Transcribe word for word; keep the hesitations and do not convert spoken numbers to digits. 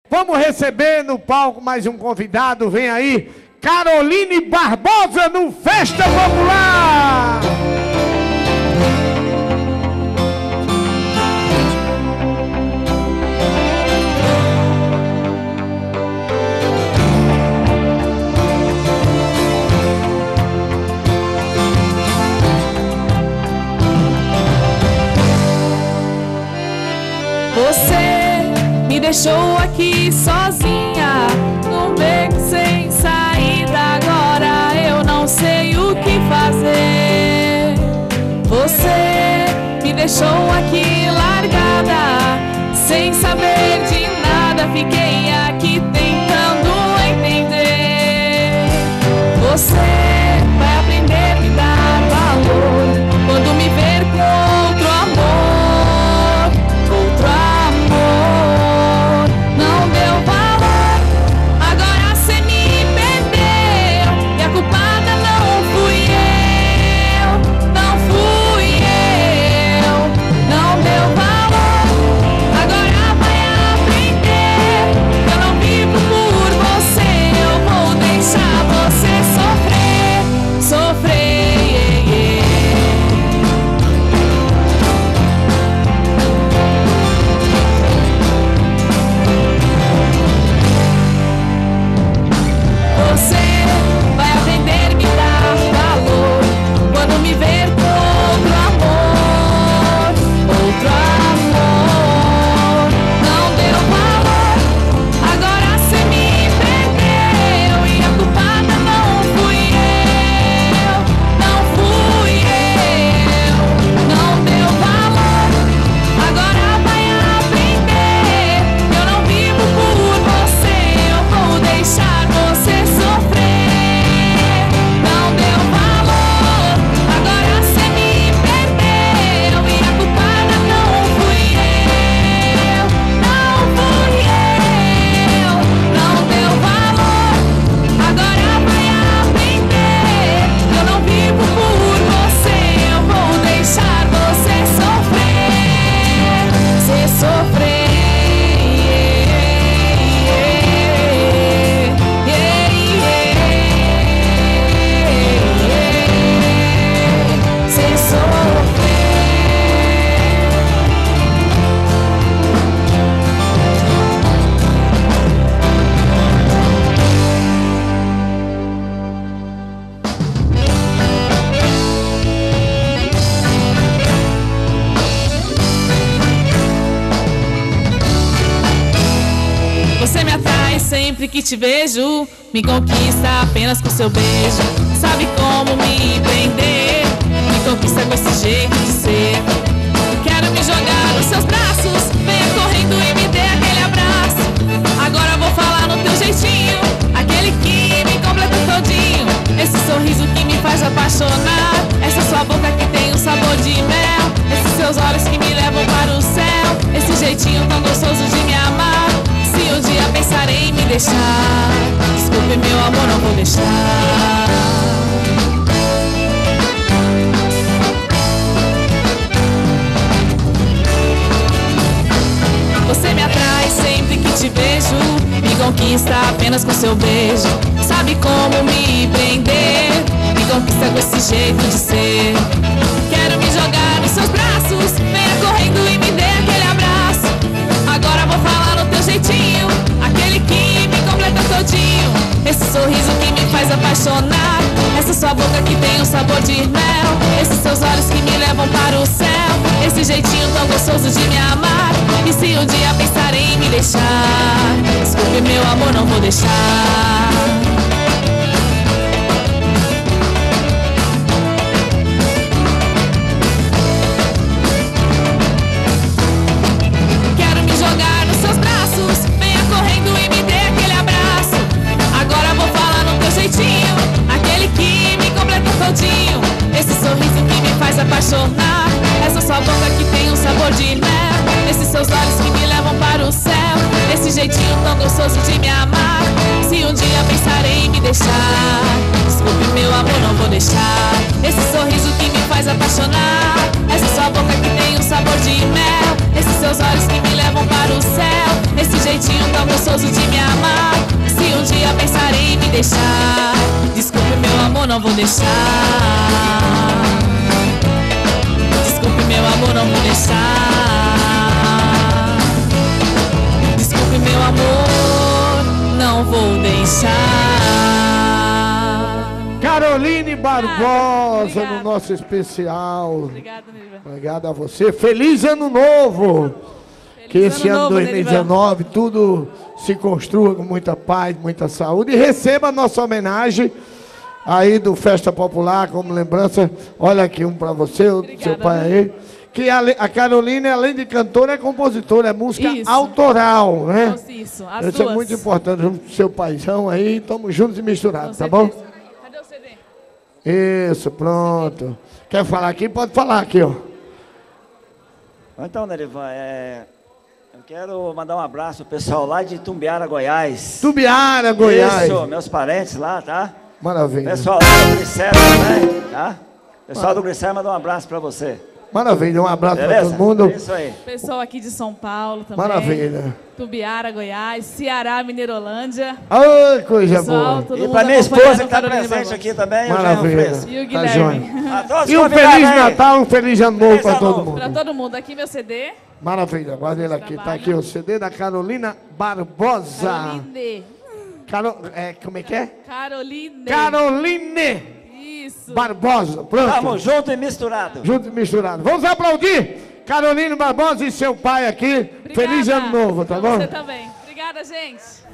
Vamos receber no palco mais um convidado. Vem aí, Caroline Barbosa no Festa Popular. Você me deixou aqui sozinha, num beco sem saída. Agora eu não sei o que fazer. Você me deixou aqui largada, sem saber de nada. Fiquei aqui tentando entender. Você vai aprender a me dar valor quando me ver com outro amor, outro amor. Não deu valor, agora cê me perdeu, e a culpada não fui eu, não fui eu. Não deu valor, agora vai aprender. Eu não vivo por você, eu vou deixar você sofrer, sofrer, yeah, yeah. Você vai aprender a me dar valor quando me ver com outro amor, outro amor. Não deu valor, agora cê me perdeu, e a culpada não fui eu, não fui eu. Não deu valor, agora vai aprender. Eu não vivo por você, eu vou deixar você sofrer. Não deu valor, agora cê me perdeu, e a culpada não fui eu, não fui eu. Não deu valor, agora vai aprender. Eu não vivo por você, eu vou deixar você sofrer, você sofrer. Sem sofrer. Você me atrai sempre que te vejo, me conquista apenas com seu beijo. Sabe como me prender, me conquista com esse jeito de ser. Quero me jogar nos seus braços, venha correndo e me dê aquele abraço. Agora vou falar no teu jeitinho, aquele que me completa todinho. Esse sorriso que me faz apaixonar, essa sua boca que tem um sabor de mel, esses seus olhos que me levam para o céu, esse jeitinho tão gostoso de me amar. Se um dia pensarei em me deixar, desculpe meu amor, não vou deixar. Você me atrai sempre que te vejo, me conquista apenas com seu beijo. Sabe como me prender, me conquista com esse jeito de ser. Quero me jogar nos seus braços, venha correndo e me dê aquele abraço. Agora vou falar no teu jeitinho, aquele que me completa todinho. Esse sorriso que me faz apaixonar, essa sua boca que tem um sabor de mel, esses seus olhos que me levam para o céu, esse jeitinho tão gostoso de me amar. E se um dia pensarem em me deixar, desculpe meu amor, não vou deixar. Quero me jogar nos seus braços, venha correndo e me dê aquele abraço. Agora vou falar no teu jeitinho, aquele que me completa todinho. Esse sorriso que me faz apaixonar, essa sua boca que tem um sabor de mel, esses seus olhos que me levam para o céu, esse jeitinho tão gostoso de me amar. Se um dia pensarei em me deixar, Desculpe, meu amor, não vou deixar. Esse sorriso que me faz apaixonar. Essa sua boca que tem um sabor de mel. Esses seus olhos que me levam para o céu. Esse jeitinho tão gostoso de me amar. Se um dia pensar em me deixar, desculpe, meu amor, não vou deixar. Desculpe, meu amor, não vou deixar. Desculpe, meu amor, não vou deixar. Caroline Barbosa, Obrigada. no nosso especial. Obrigada, Nerivan. Obrigado a você. Feliz ano novo. Feliz Que esse ano novo, dois mil e dezenove tudo se construa com muita paz, muita saúde. E receba a nossa homenagem aí do Festa Popular, como lembrança. Olha aqui um para você, o seu pai aí. Que a, a Caroline, além de cantora, é compositora, é música Isso. autoral, né? Isso, as Isso duas. é muito importante, junto com o seu paizão aí. Estamos juntos e misturados, Com tá bom? certeza. Cadê o C D? Isso, pronto. Quer falar aqui? Pode falar aqui, ó. Então, Nerivan, é, eu quero mandar um abraço pro pessoal lá de Tumbiara, Goiás. Tubiara, Goiás. Isso, meus parentes lá, tá? Maravilha. Pessoal lá do Glicério também, tá? Pessoal do Glicério manda um abraço pra você. Maravilha, um abraço para Beleza? todo mundo. É isso aí. Pessoal aqui de São Paulo também. Maravilha. Tubiara, Goiás, Ceará, Mineirolândia. Ai, coisa Pessoal, boa. todo E mundo pra minha acompanhando esposa que tá Caroline presente Barbosa. aqui também, o Jean Maravilha. Fresco. E o Tá Guilherme. A todos E um convidados Feliz aí. Natal, um Feliz Ano Novo Feliz para Ano todo Novo. mundo. Pra todo mundo. Aqui meu C D. Maravilha, guarda ele aqui. Tá aqui o C D da Carolina Barbosa. Caroline. Caro... É, como é que é? Caroline. Caroline Isso. Barbosa. Pronto. Tamo junto e misturado. Junto e misturado. Vamos aplaudir Caroline Barbosa e seu pai aqui. Obrigada. Feliz Ano Novo, tá Pra bom? Você também. Obrigada, gente.